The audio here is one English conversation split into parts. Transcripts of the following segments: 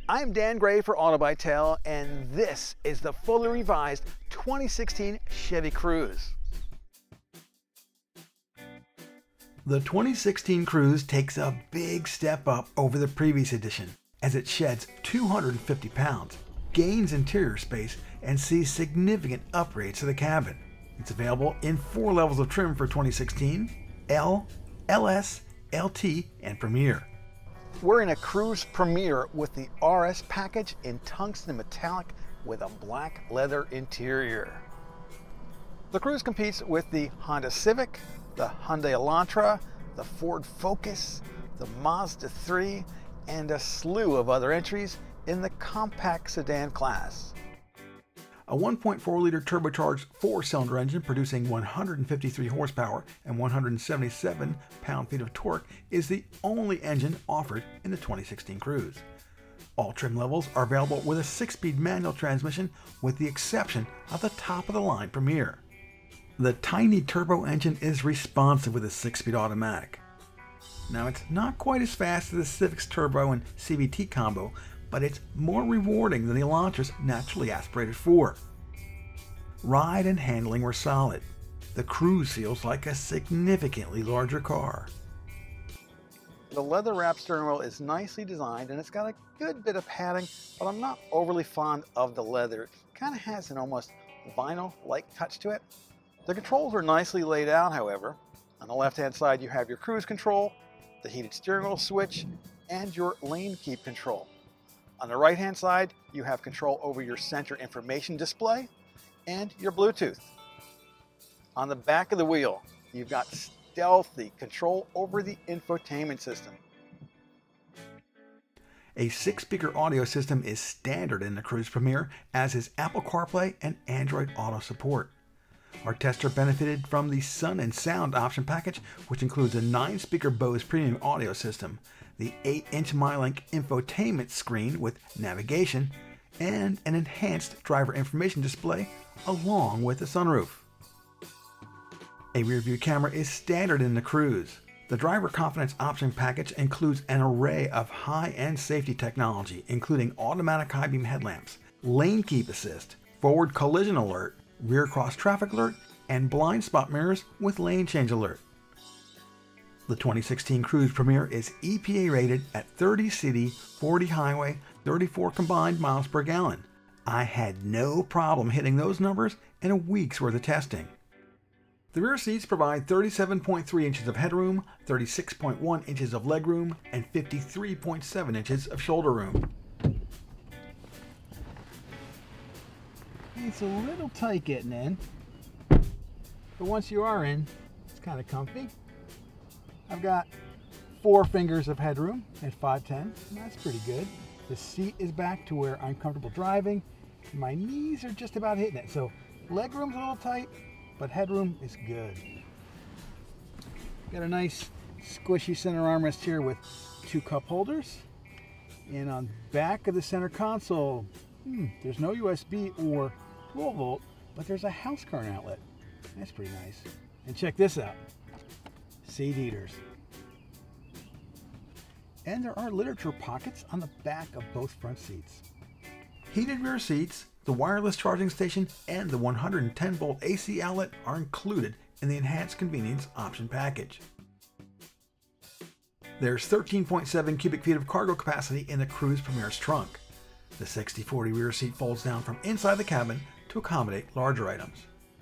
I'm Dan Gray for Autobytel, and this is the fully revised 2016 Chevy Cruze. The 2016 Cruze takes a big step up over the previous edition as it sheds 250 pounds, gains interior space, and sees significant upgrades to the cabin. It's available in 4 levels of trim for 2016: L, LS, LT, and Premier. We're in a Cruze Premier with the RS package in tungsten metallic with a black leather interior. The Cruze competes with the Honda Civic, the Hyundai Elantra, the Ford Focus, the Mazda 3, and a slew of other entries in the compact sedan class. A 1.4-liter turbocharged 4-cylinder engine producing 153 horsepower and 177 pound-feet of torque is the only engine offered in the 2016 Cruze. All trim levels are available with a 6-speed manual transmission with the exception of the top-of-the-line Premier. The tiny turbo engine is responsive with a 6-speed automatic. Now, it's not quite as fast as the Civic's turbo and CVT combo, but it's more rewarding than the Elantra's naturally aspirated 4. Ride and handling were solid. The Cruze feels like a significantly larger car. The leather-wrapped steering wheel is nicely designed and it's got a good bit of padding, but I'm not overly fond of the leather. It kind of has an almost vinyl-like touch to it. The controls are nicely laid out, however. On the left-hand side you have your cruise control, the heated steering wheel switch, and your lane keep control. On the right-hand side, you have control over your center information display and your Bluetooth. On the back of the wheel, you've got stealthy control over the infotainment system. A 6-speaker audio system is standard in the Cruze Premier, as is Apple CarPlay and Android Auto support. Our tester benefited from the Sun and Sound option package, which includes a 9-speaker Bose premium audio system, the 8-inch MyLink infotainment screen with navigation, and an enhanced driver information display along with the sunroof. A rear view camera is standard in the Cruze. The driver confidence option package includes an array of high-end safety technology, including automatic high beam headlamps, lane keep assist, forward collision alert, rear cross traffic alert, and blind spot mirrors with lane change alert. The 2016 Cruze Premier is EPA rated at 30 city, 40 highway, 34 combined miles per gallon. I had no problem hitting those numbers in a week's worth of testing. The rear seats provide 37.3 inches of headroom, 36.1 inches of legroom, and 53.7 inches of shoulder room. It's a little tight getting in, but once you are in, it's kind of comfy. I've got 4 fingers of headroom at 5'10". That's pretty good. The seat is back to where I'm comfortable driving. My knees are just about hitting it. So legroom's a little tight, but headroom is good. Got a nice squishy center armrest here with 2 cup holders. And on back of the center console, there's no USB or 12 volt, but there's a house current outlet. That's pretty nice. And check this out. Seat heaters. And there are literature pockets on the back of both front seats. Heated rear seats, the wireless charging station, and the 110 volt AC outlet are included in the enhanced convenience option package. There's 13.7 cubic feet of cargo capacity in the Cruze Premier's trunk. The 60/40 rear seat folds down from inside the cabin to accommodate larger items.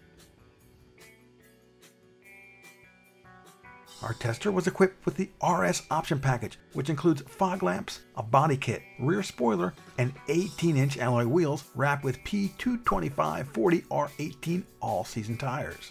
Our tester was equipped with the RS option package, which includes fog lamps, a body kit, rear spoiler, and 18-inch alloy wheels wrapped with P225/40 R18 all-season tires.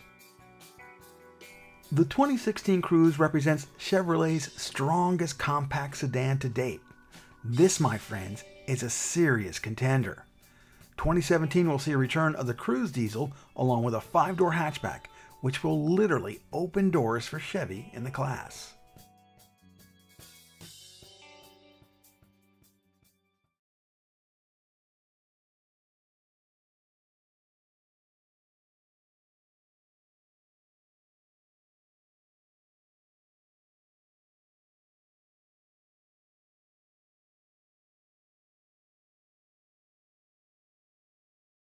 The 2016 Cruze represents Chevrolet's strongest compact sedan to date. This, my friends, is a serious contender. 2017 will see a return of the Cruze diesel along with a 5-door hatchback, which will literally open doors for Chevy in the class.